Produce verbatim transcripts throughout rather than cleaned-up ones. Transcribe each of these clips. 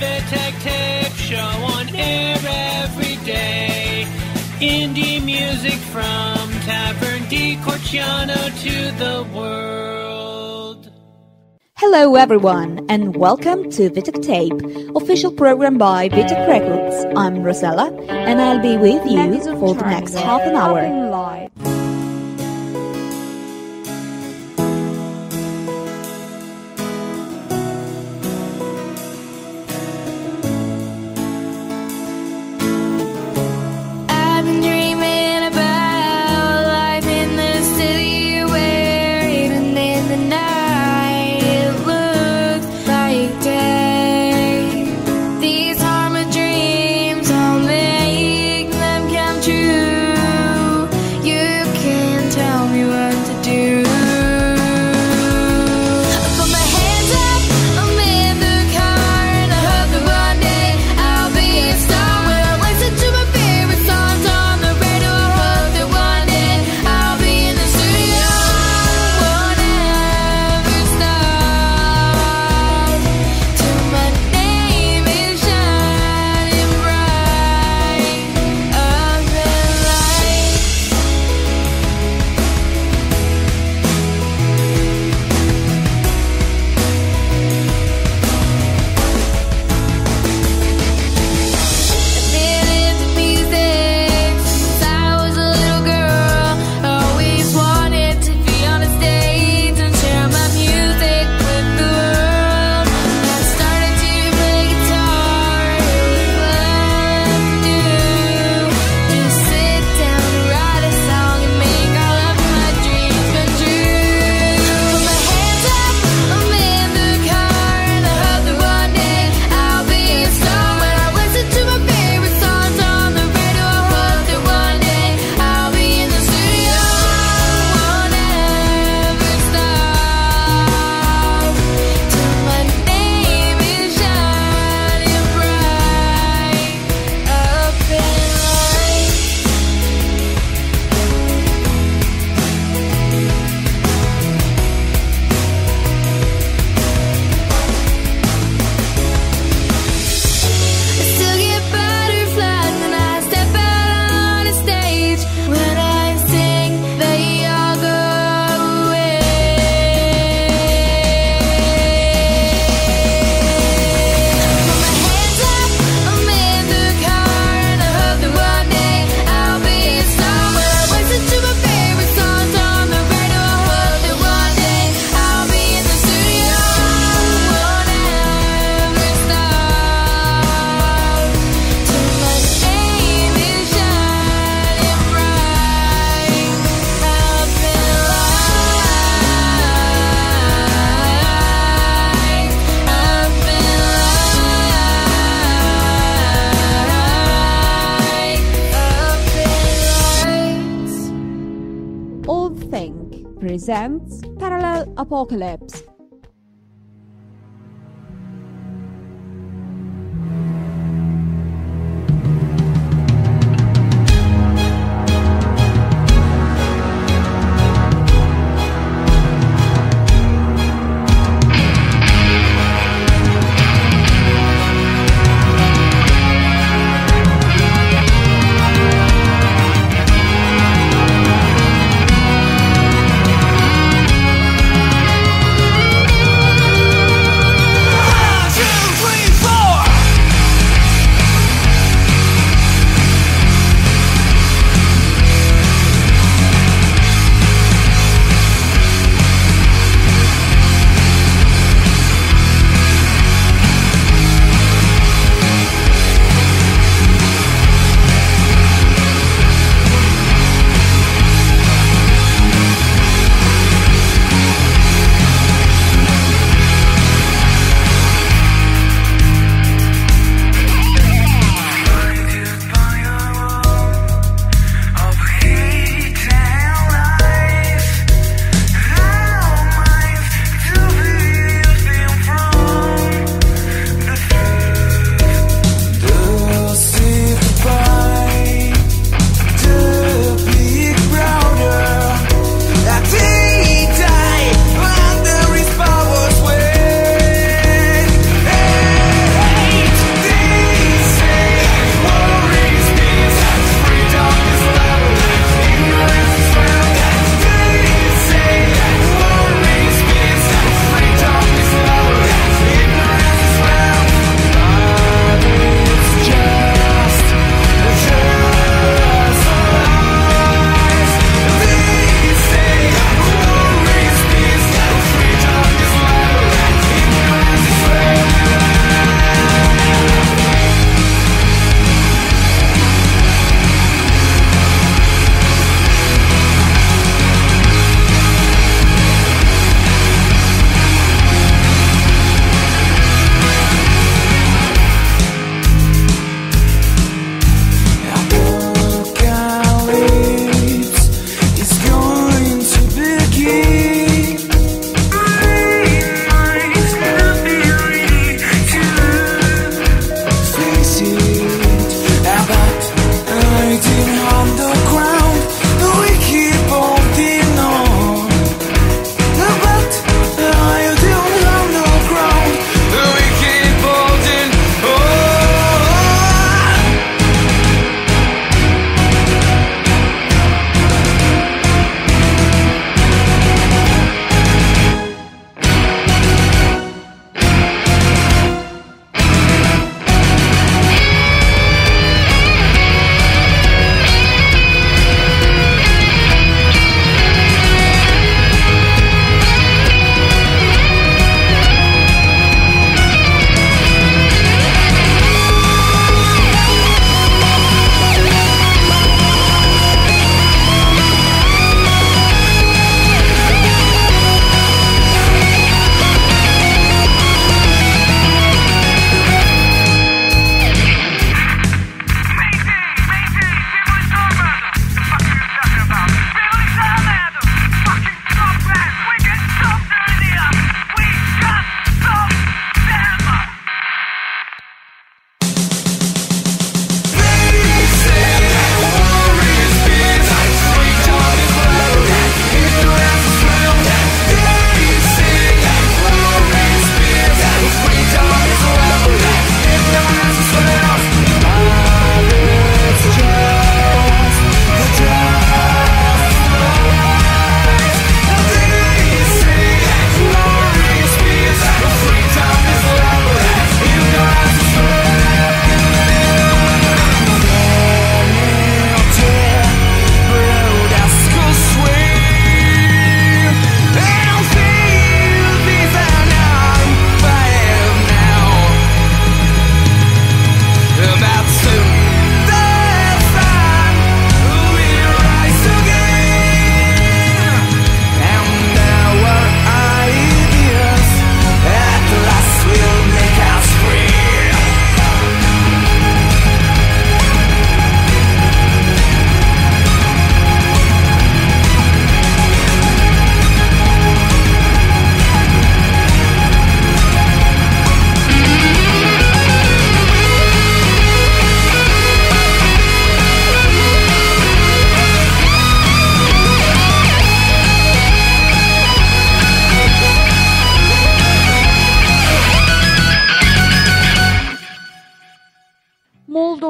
Vitek Tape Show on air every day. Indie music from Tavern di Corciano to the world. Hello everyone and welcome to Vitek Tape, official program by Vitek Records. I'm Rosella and I'll be with you for the next half an hour. Presents Parallel Apocalypse. We'll be right back.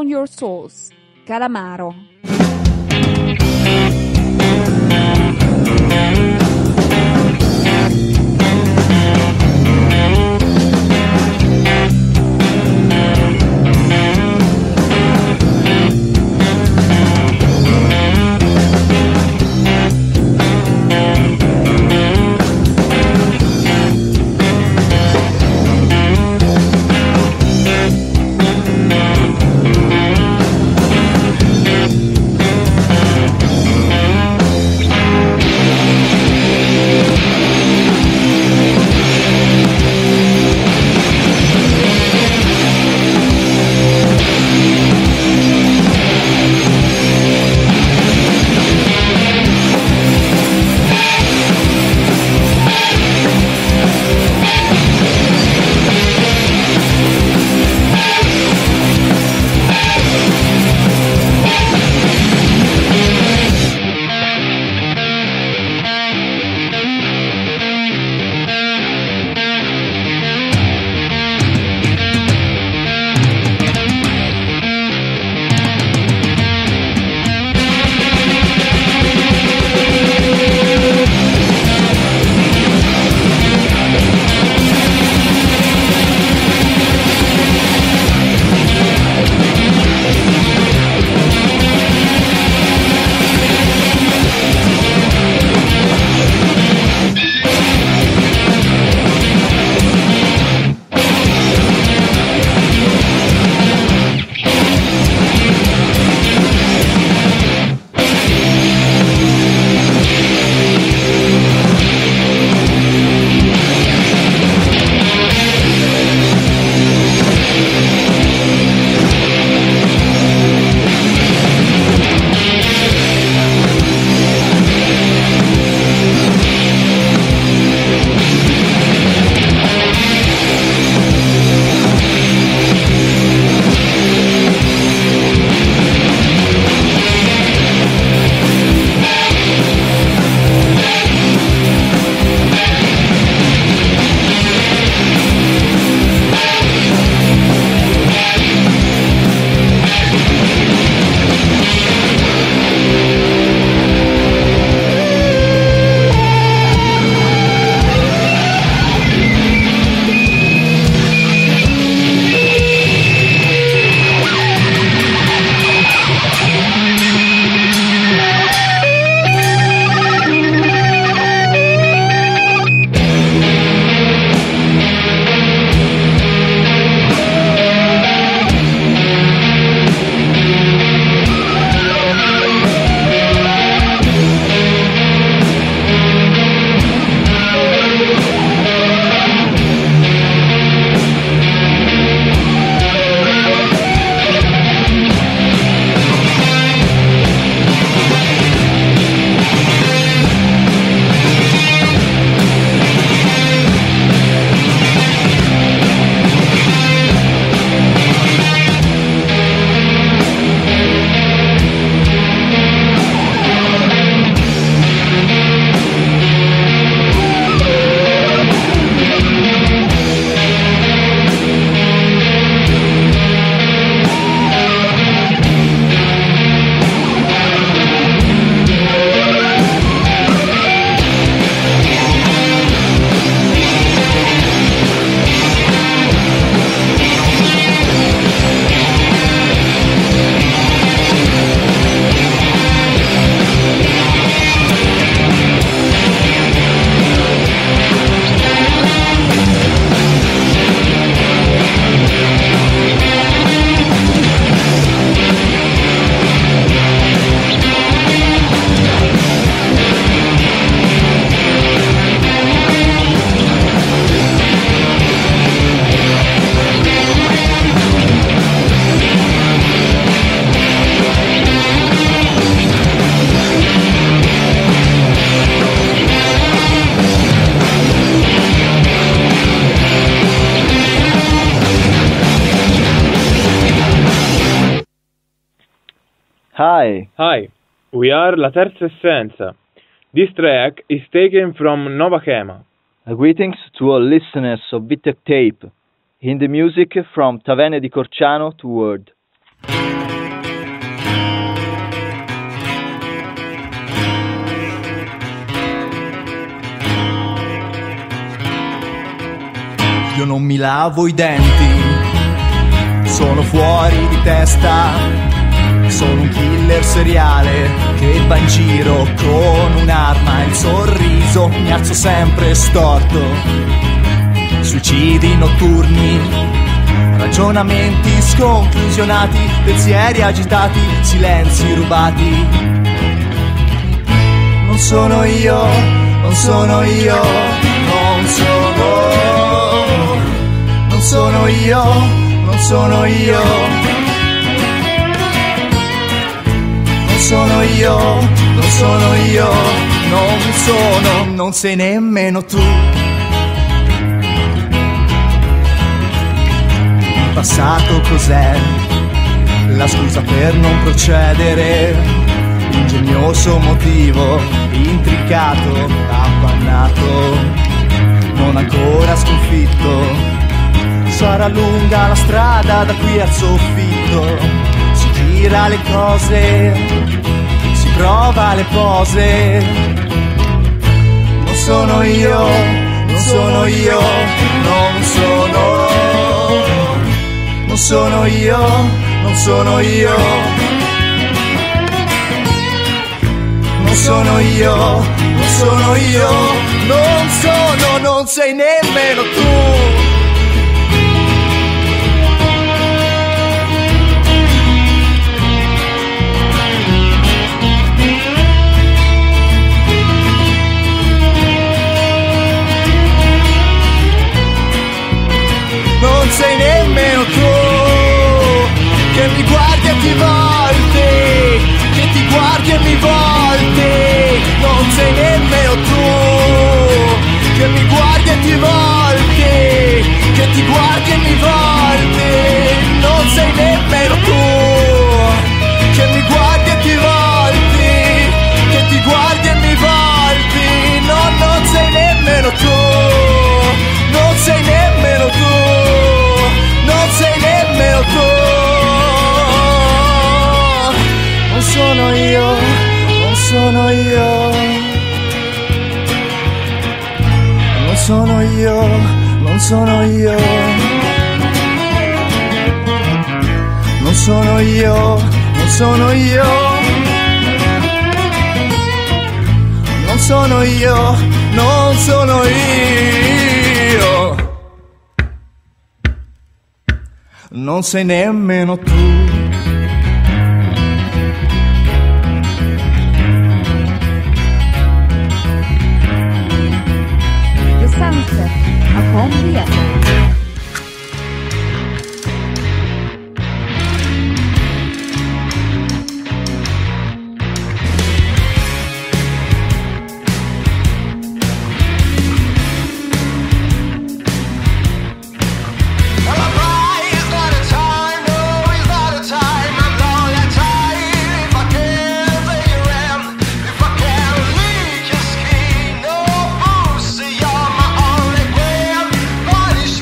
on Your Souls, Calamaro. Hi. Hi, we are La Terza Essenza. This track is taken from Nova Chema. Uh, greetings to all listeners of Vitek Tape. In the music from Taverne di Corciano to Word. Io non mi lavo i denti, sono fuori di testa, sono un killer seriale che va in giro con un'arma, il sorriso mi alzo sempre storto, suicidi notturni, ragionamenti sconclusionati, pensieri agitati, silenzi rubati. Non sono io, non sono io, non sono Non sono io, non sono io, non sono io, non sono io, non sono, non sei nemmeno tu. Il passato cos'è? La scusa per non procedere, ingegnoso motivo, intricato, appannato, non ancora sconfitto. Sarà lunga la strada da qui al soffitto, si gira le cose, si prova le pose. Non sono io, non sono io, non sono, non sono io, non sono io, non sono io, non sono io, non sono, non sei nemmeno tu. Non sei nemmeno tu, che mi guardi e ti volti, che ti guardi e mi volti. Non sei nemmeno tu, che mi guardi e ti volti, che ti guardi e mi volti. Non sei nemmeno tu, che mi guardi e ti volti, che ti guardi e mi volti. No, non sei nemmeno tu, non sei nemmeno tu, non sei nemmeno tu. Non sono io, non sono io, non sono io, non sono io, non sono io, non sono io, non sono io, non sono io. Non sei nemmeno tu. The Sunset, upon the earth. Body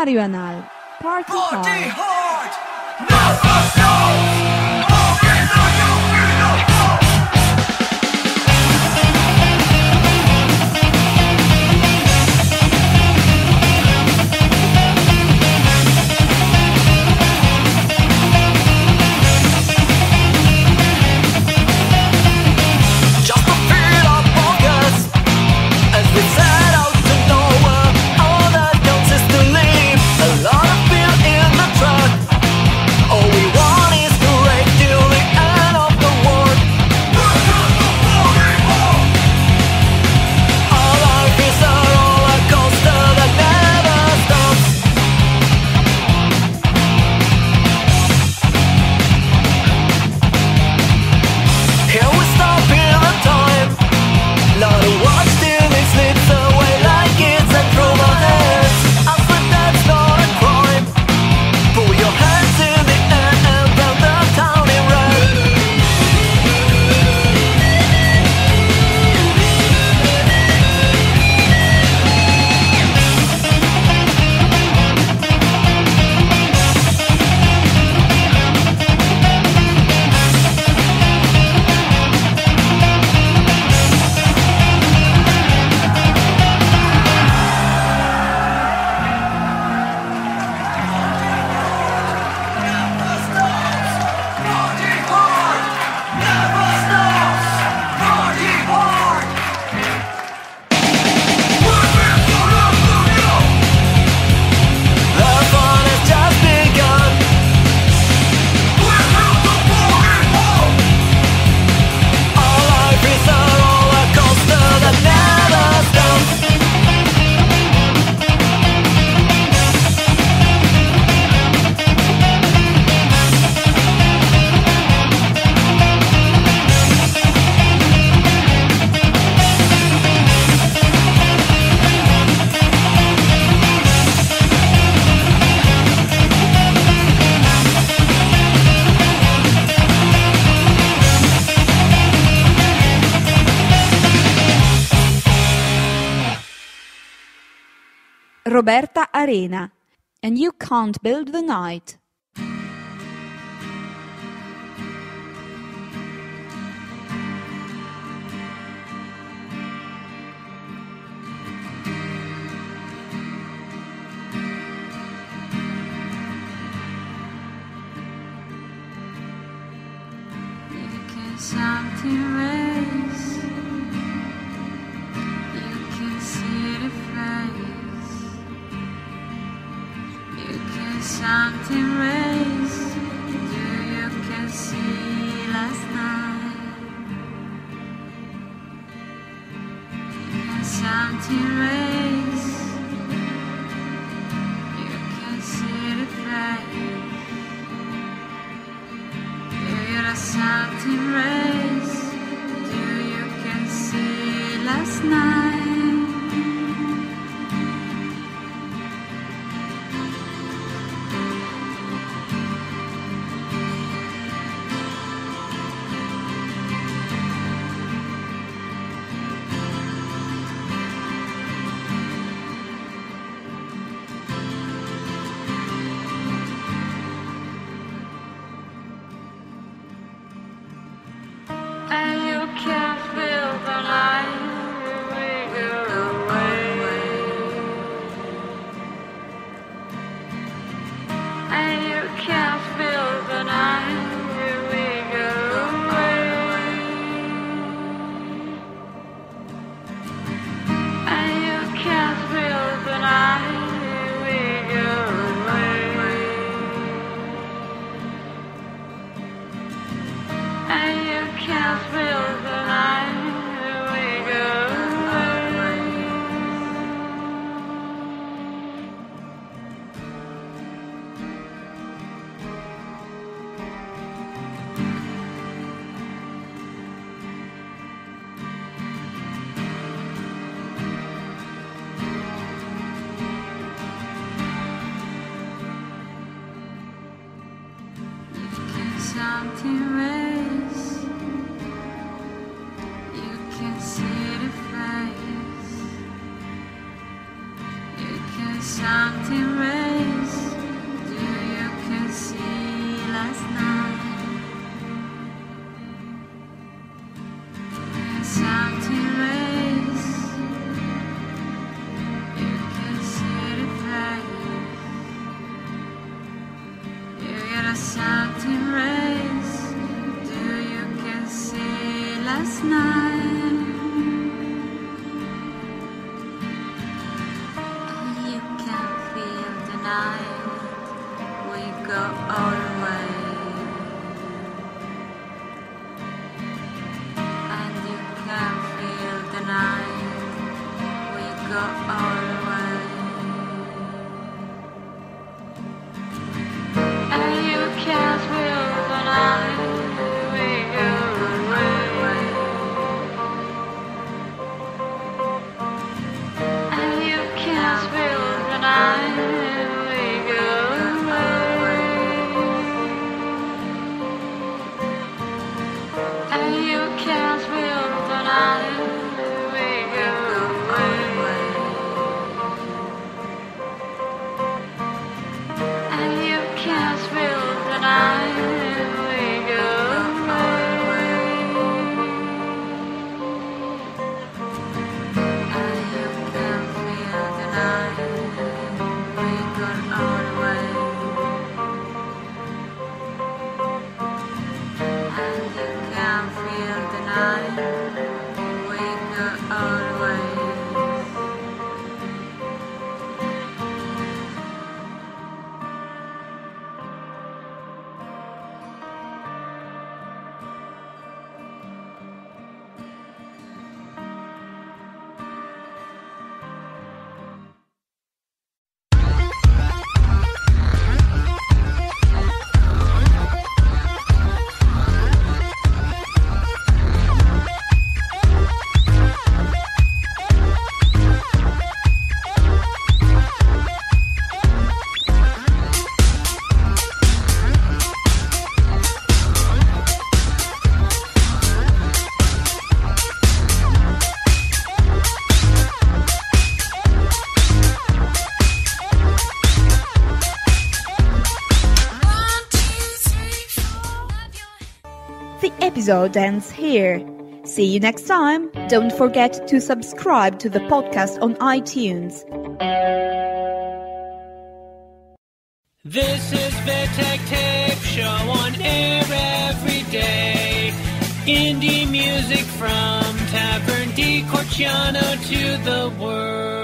Mario and Al, Party Hard. Hard, never stop. Roberta Arena, And You Can't Build the Night. Something race, you can see the face. You can something race, do you can see last night. You can something race, you can see the face. You're something race, do you can see last night? And you can feel the night wiggle away. And you can feel the night wiggle away. And you can feel the night wiggle away. And you can feel the night wiggle away. You can something race, you can see the face. You can something race. night, we go all the way. And you can feel the night, we go all the way. And you can feel the night, we go all the way. And you can feel the night, we go away. And you can feel the night, we go away. And you can feel the night, we go away. And you can feel the night, we go all the way. And you can feel the night, we go all the way. The episode ends here. See you next time. Don't forget to subscribe to the podcast on iTunes. This is Vitek Tape Show on air every day. Indie music from Tavern di Corciano to the world.